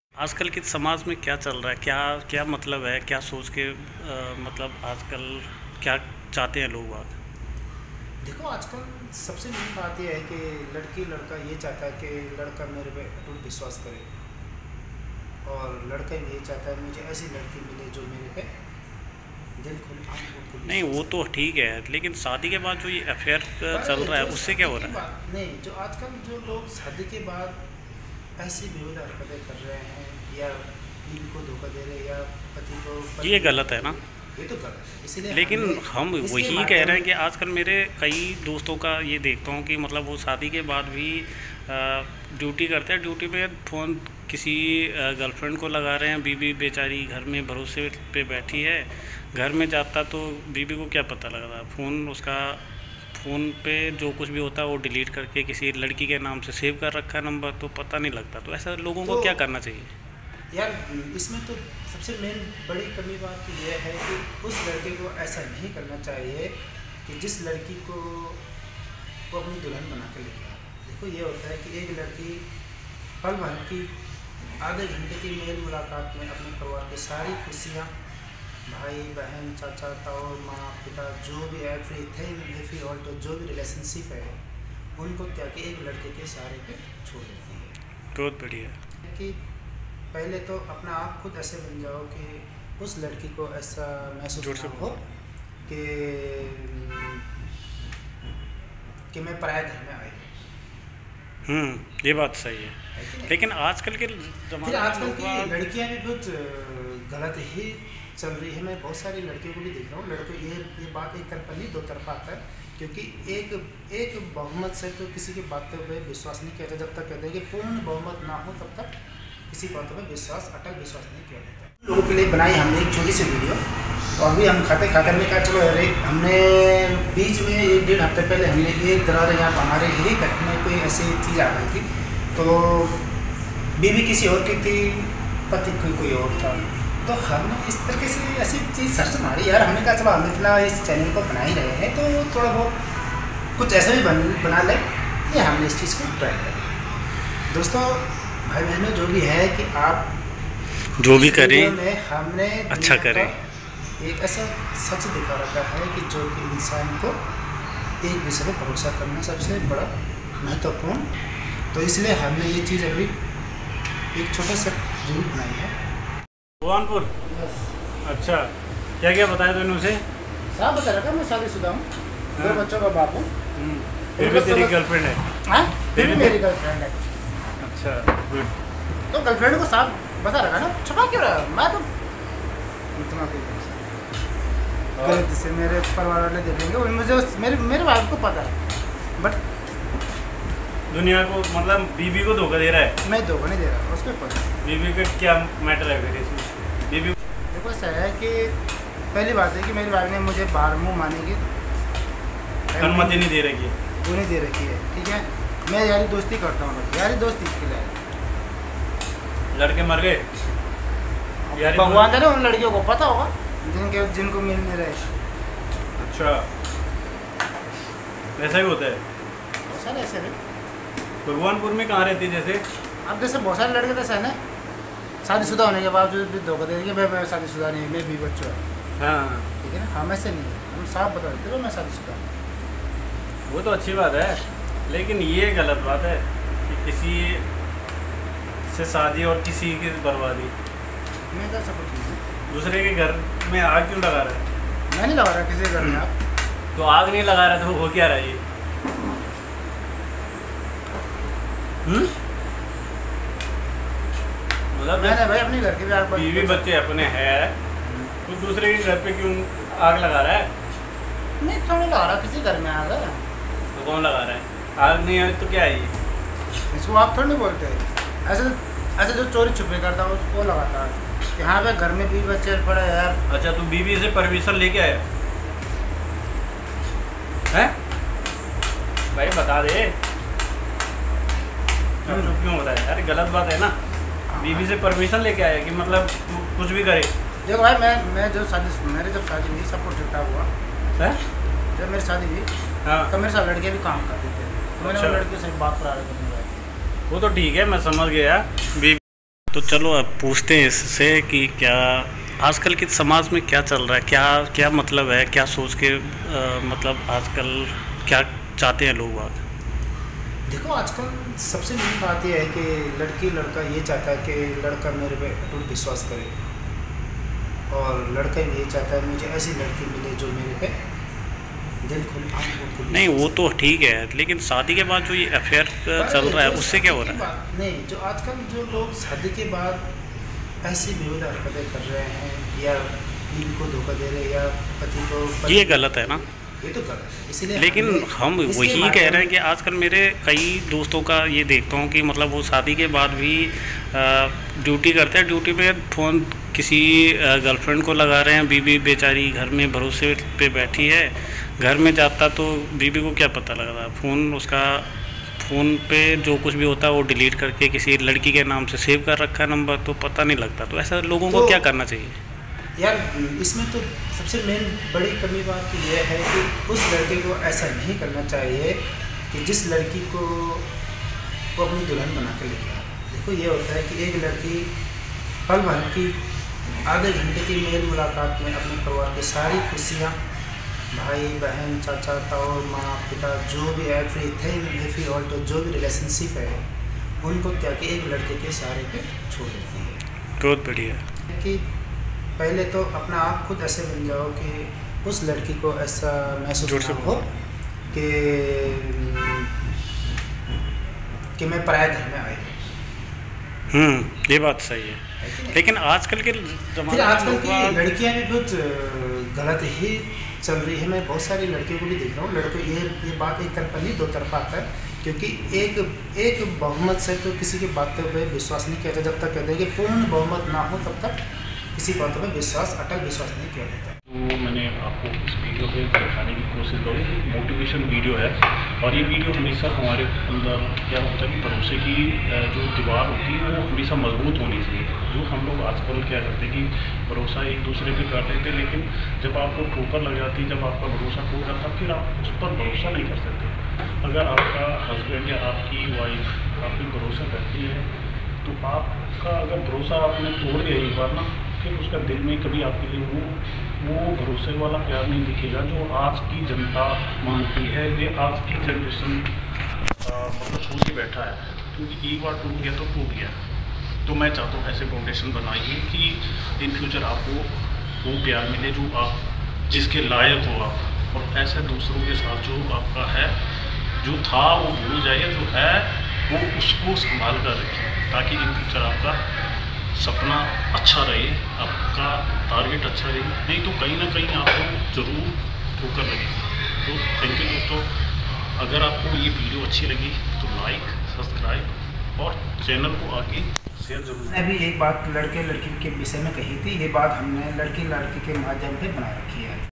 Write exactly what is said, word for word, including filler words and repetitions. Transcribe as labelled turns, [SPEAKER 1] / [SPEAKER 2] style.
[SPEAKER 1] आजकल के समाज में क्या चल रहा है, क्या क्या मतलब है, क्या सोच के आ, मतलब आजकल क्या चाहते हैं लोग आज?
[SPEAKER 2] देखो, आजकल सबसे मेन बात यह है कि लड़की लड़का ये चाहता है कि लड़का मेरे पे अटूट विश्वास करे और लड़का भी ये चाहता है मुझे ऐसी लड़की मिले जो मेरे पे दिल खुल आँख खोल के
[SPEAKER 1] नहीं,
[SPEAKER 2] विश्वास
[SPEAKER 1] वो तो
[SPEAKER 2] करे।
[SPEAKER 1] ठीक है, लेकिन शादी के बाद जो ये अफेयर चल
[SPEAKER 2] पर
[SPEAKER 1] रहा है
[SPEAKER 2] जो
[SPEAKER 1] उससे क्या
[SPEAKER 2] शादी
[SPEAKER 1] हो
[SPEAKER 2] के
[SPEAKER 1] रहा है?
[SPEAKER 2] बाद नहीं, जो आजकल जो लोग शादी के बाद ऐसी बेहुद हरकतें कर रहे हैं या बीवी को धोखा दे रहे हैं या पति को
[SPEAKER 1] ये
[SPEAKER 2] पत्नी को
[SPEAKER 1] गलत
[SPEAKER 2] धोखा
[SPEAKER 1] है
[SPEAKER 2] दे
[SPEAKER 1] ना।
[SPEAKER 2] रहे हैं, ये तो गलत है। इसलिए
[SPEAKER 1] लेकिन
[SPEAKER 2] हमने
[SPEAKER 1] हम
[SPEAKER 2] इसके
[SPEAKER 1] वही कह रहे
[SPEAKER 2] माध्यम
[SPEAKER 1] हैं कि आजकल मेरे कई दोस्तों का ये देखता हूँ कि मतलब वो शादी के बाद भी ड्यूटी करते हैं, ड्यूटी पे फ़ोन किसी गर्लफ्रेंड को लगा रहे हैं। बीवी बेचारी घर में भरोसे पे बैठी है, घर में जाता तो बीवी को क्या पता लग रहा है, फ़ोन उसका फ़ोन पे जो कुछ भी होता है वो डिलीट करके किसी लड़की के नाम से सेव कर रखा है नंबर, तो पता नहीं लगता। तो ऐसा लोगों
[SPEAKER 2] तो
[SPEAKER 1] को क्या करना चाहिए?
[SPEAKER 2] यार, इसमें तो सबसे मेन बड़ी कमी बात तो यह है कि उस लड़के को ऐसा नहीं करना चाहिए कि जिस लड़की को वो अपनी दुल्हन बना कर लेके आ रहा है। देखो, ये होता है कि एक लड़की पल भर की आधे घंटे की मेल मुलाकात में अपने परिवार की सारी खुशियाँ, भाई बहन चाचा ताऊ माँ पिता जो भी एवरीथिंग इफ यू ऑल तो जो भी रिलेशनशिप है उनको त्याग के एक लड़के के सहारे पे छोड़ देती है।
[SPEAKER 1] बहुत बढ़िया।
[SPEAKER 2] कि पहले तो अपना आप खुद ऐसे बन जाओ कि उस लड़की को ऐसा महसूस
[SPEAKER 1] जोर से
[SPEAKER 2] ना हो कि कि मैं पराये घर में आई हूँ।
[SPEAKER 1] हम्म ये बात सही है,
[SPEAKER 2] है कि नहीं?
[SPEAKER 1] लेकिन आजकल के
[SPEAKER 2] फिर
[SPEAKER 1] ज़माने में
[SPEAKER 2] आजकल
[SPEAKER 1] लोग
[SPEAKER 2] की
[SPEAKER 1] बाग-
[SPEAKER 2] लड़कियां भी बहुत गलत ही चल रही है। मैं बहुत सारी लड़कियों को भी देख रहा हूँ। लड़कों ये ये बात एक तरफा नहीं दो तरफा आता है, क्योंकि एक एक बहुमत से तो किसी की बातों पे विश्वास नहीं किया जाता। जब तक कहते हैं कि पूर्ण बहुमत ना हो तब तक किसी बातों में विश्वास अटल विश्वास नहीं किया जाता। लोगों के लिए बनाई हमने एक छोटी सी वीडियो, और अभी हम खाते खाकर ने कहा चलो अरे हमने बीच में एक डेढ़ हफ्ते पहले हमने एक दरार यहाँ पर हमारे ही घर में कोई ऐसी चीज़ आ गई थी, तो बीवी किसी और की थी, पति कोई कोई और था। तो हमने इस तरीके से ऐसी चीज़ सर्च मारी यार। हमने कहा चलो हम इतना इस चैनल को बना ही रहे हैं तो थोड़ा बहुत कुछ ऐसा भी बन बना ले, ये हमने इस चीज़ को ट्राई करें। दोस्तों भाई बहनों, जो भी है कि आप
[SPEAKER 1] जो भी करें
[SPEAKER 2] में हमने
[SPEAKER 1] अच्छा करें।
[SPEAKER 2] एक ऐसा सच दिखा रखा है कि जो कि इंसान को एक दूसरे पर भरोसा करना सबसे बड़ा महत्वपूर्ण, तो इसलिए हमने ये चीज़ अभी एक छोटा सा रील बनाई है।
[SPEAKER 1] भगवानपुर। अच्छा, क्या क्या बताया तूने उसे?
[SPEAKER 2] साहब बता रखा मैं शादीशुदा हूँ, दो
[SPEAKER 1] हाँ।
[SPEAKER 2] बच्चों का बाप हूँ।
[SPEAKER 1] फिर भी तेरी गर्लफ्रेंड है?
[SPEAKER 2] हाँ, फिर भी
[SPEAKER 1] फिर भी-
[SPEAKER 2] मेरी गर्लफ्रेंड है।
[SPEAKER 1] अच्छा, गुड।
[SPEAKER 2] तो गर्लफ्रेंड को साहब बता रखा ना, छुपा क्यों रहा? मैं तो इतना गलती से मेरे परिवार वाले देखेंगे और मुझे उस- मेरे मेरे वाइफ को पता है, बट
[SPEAKER 1] दुनिया को मतलब बीबी को धोखा दे रहा है?
[SPEAKER 2] मैं धोखा नहीं दे रहा, उसको पता है।
[SPEAKER 1] बीबी का क्या मैटर है फिर इसमें? बीबी
[SPEAKER 2] देखो ऐसा है कि पहली बात है कि मेरी वाइफ ने मुझे बाहर मुँह मारने की
[SPEAKER 1] अनुमति नहीं दे रही है?
[SPEAKER 2] वो नहीं दे रखी है, ठीक है। मैं यारी दोस्ती करता हूँ, बस यारी दोस्ती इसके लिए है।
[SPEAKER 1] लड़के मर गए? यारी
[SPEAKER 2] भगवान जाने उन लड़कियों को पता होगा जिनके जिनको मिल नहीं रहे।
[SPEAKER 1] अच्छा, ऐसा ही होता है?
[SPEAKER 2] बहुत सारे ऐसे हैं।
[SPEAKER 1] भगवानपुर में कहाँ रहती है जैसे?
[SPEAKER 2] अब जैसे बहुत सारे लड़के तो ऐसे हैं ना, शादीशुदा होने के बावजूद भी धोखा दे देंगे, भाई मैं शादीशुदा नहीं, मैं भी बच्चों है,
[SPEAKER 1] हाँ,
[SPEAKER 2] ठीक है ना। हम ऐसे नहीं है, हम साफ बता देते हो मैं शादीशुदा हूँ।
[SPEAKER 1] वो तो अच्छी बात है, लेकिन ये गलत बात है कि किसी से शादी और किसी की बर्बादी।
[SPEAKER 2] मैं तो ऐसा कुछ नहीं है।
[SPEAKER 1] दूसरे के घर में आग क्यों लगा रहा है?
[SPEAKER 2] मैं नहीं लगा रहा किसी के घर में आप।
[SPEAKER 1] तो आग नहीं लगा रहा तो हो क्या रहा है ये? हम्म? मतलब
[SPEAKER 2] मैंने भाई अपने घर के भी आग
[SPEAKER 1] बीवी बच्चे अपने हैं, तो दूसरे के घर पे क्यों आग लगा रहा है?
[SPEAKER 2] नहीं, थोड़ा लगा रहा, किसी घर में आग है।
[SPEAKER 1] तो कौन लगा रहा है? आग नहीं है तो क्या है ये?
[SPEAKER 2] इसको आप थोड़ी नहीं बोलते। ऐसे ऐसे जो चोरी छुपे करता है उसको लगाता है। यहाँ पे घर में भी बच्चे पड़े यार।
[SPEAKER 1] अच्छा, तू बीवी से परमिशन लेके आया है? भाई बता दे। अब चुप क्यों होता है यार? गलत बात है ना। बीवी से परमिशन लेके आया कि मतलब तू कुछ भी करे?
[SPEAKER 2] देखो भाई, मैं मैं जो शादी मेरे जब शादी हुई सब कुछ ठीक ठाक हुआ
[SPEAKER 1] है?
[SPEAKER 2] जब मेरी शादी हुई
[SPEAKER 1] हाँ,
[SPEAKER 2] तो मेरे साथ लड़कियाँ भी काम करती थी, तो मैंने
[SPEAKER 1] अच्छा।
[SPEAKER 2] उन लड़कियों से बात करा रही थी।
[SPEAKER 1] वो तो ठीक है, मैं समझ गया। बीवी तो चलो अब पूछते हैं इससे कि क्या आजकल के समाज में क्या चल रहा है, क्या क्या मतलब है, क्या सोच के आ, मतलब आजकल क्या चाहते हैं लोग आज।
[SPEAKER 2] देखो आजकल सबसे मेन बात यह है कि लड़की लड़का ये चाहता है कि लड़का मेरे पे अटूट विश्वास करे, और लड़का ये चाहता है मुझे ऐसी लड़की मिले जो मेरे पे दिल खुल आँख खुल।
[SPEAKER 1] नहीं वो तो ठीक है, लेकिन शादी के बाद जो ये अफेयर चल रहा है उससे क्या हो रहा है।
[SPEAKER 2] नहीं, जो आजकल जो लोग शादी के बाद ऐसी बेहुदा हरकतें कर रहे हैं या बीवी को धोखा दे रहे हैं या पति को पति
[SPEAKER 1] ये गलत है ना,
[SPEAKER 2] ये तो गलत है। इसलिए
[SPEAKER 1] लेकिन हम वही कह रहे हैं कि आजकल मेरे कई दोस्तों का ये देखता हूँ कि मतलब वो शादी के बाद भी ड्यूटी करते हैं, ड्यूटी पे फ़ोन किसी गर्लफ्रेंड को लगा रहे हैं, बीवी बेचारी घर में भरोसे पे बैठी है, घर में जाता तो बीवी को क्या पता लग रहा है, फ़ोन उसका फ़ोन पे जो कुछ भी होता है वो डिलीट करके किसी लड़की के नाम से सेव कर रखा है नंबर, तो पता नहीं लगता। तो ऐसा लोगों को
[SPEAKER 2] तो,
[SPEAKER 1] क्या करना चाहिए
[SPEAKER 2] यार इसमें तो सबसे मेन बड़ी कमी बात यह है कि उस लड़के को ऐसा नहीं करना चाहिए कि जिस लड़की को वो अपनी दुल्हन बना कर लेके आ। देखो ये होता है कि एक लड़की पल भर की आधे घंटे की मेल मुलाकात में अपने परिवार की सारी खुशियाँ, भाई बहन चाचा ताऊ माँ पिता जो भी एवरीथिंग एवरी ऑल तो जो भी रिलेशनशिप है उनको त्याग के एक लड़के के सहारे पे छोड़ देती है।
[SPEAKER 1] बहुत बढ़िया
[SPEAKER 2] कि पहले तो अपना आप खुद ऐसे बन जाओ कि उस लड़की को ऐसा महसूस ना हो कि कि मैं पराया घर में आई।
[SPEAKER 1] हम्म ये बात सही है, लेकिन आजकल के
[SPEAKER 2] फिर आजकल की लड़कियां भी बहुत गलत ही चल रही है। मैं बहुत सारी लड़कियों को भी देख रहा हूँ, लड़कों ये ये बात एक तरफा नहीं दो तरफा आता है, क्योंकि एक एक बहुमत से तो किसी की बातों पे विश्वास नहीं किया जाता। जब तक कहते हैं कि पूर्ण बहुमत ना हो तब तक किसी बातों में विश्वास अटल विश्वास नहीं किया जाता।
[SPEAKER 1] तो मैंने आपको इस वीडियो पे दिखाने की कोशिश करी, मोटिवेशन वीडियो है, और ये वीडियो हमेशा हमारे अंदर क्या होता है कि भरोसे की जो दीवार होती है वो हमेशा मजबूत होनी चाहिए। जो हम लोग आजकल क्या करते हैं कि भरोसा एक दूसरे पे कर लेते, लेकिन जब आपको ठोकर लग जाती है, जब आपका भरोसा टूट जाता फिर आप उस पर भरोसा नहीं कर सकते। अगर आपका हस्बैंड या आपकी वाइफ आप पे भरोसा करती है तो आपका अगर भरोसा आपने तोड़ दिया एक बार ना, फिर उसका दिल में कभी आपके लिए वो वो भरोसे वाला प्यार नहीं दिखेगा जो आज की जनता मांगती है, ये आज की जनरेशन मतलब सोच के बैठा है। क्योंकि एक बार टूट गया तो टूट गया। तो मैं चाहता हूँ ऐसे फाउंडेशन बनाइए कि इन फ्यूचर आपको वो प्यार मिले जो आप जिसके लायक हो आप, और ऐसे दूसरों के साथ जो आपका है जो था वो भूल जाइए, जो है वो उसको संभाल कर रखिए, ताकि इन फ्यूचर आपका सपना अच्छा रहे, आपका टारगेट अच्छा रहे। नहीं तो कहीं ना कहीं आपको ज़रूर ठोकर लगेगी। तो थैंक यू दोस्तों, अगर आपको ये वीडियो अच्छी लगी तो लाइक सब्सक्राइब और चैनल को आगे शेयर जरूर।
[SPEAKER 2] अभी एक बात लड़के लड़की के विषय में कही थी, ये बात हमने लड़की लड़की के माध्यम पे बना रखी है।